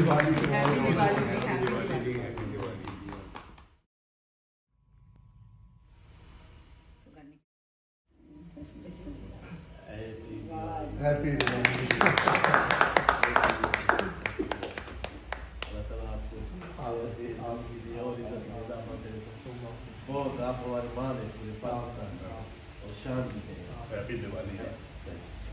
Diwali to all. Happy Diwali. Happy Diwali. Happy Diwali. Happy बहुत आप हमारे माँ ने पूरे पाकिस्तान का और शान भी है। Diwali.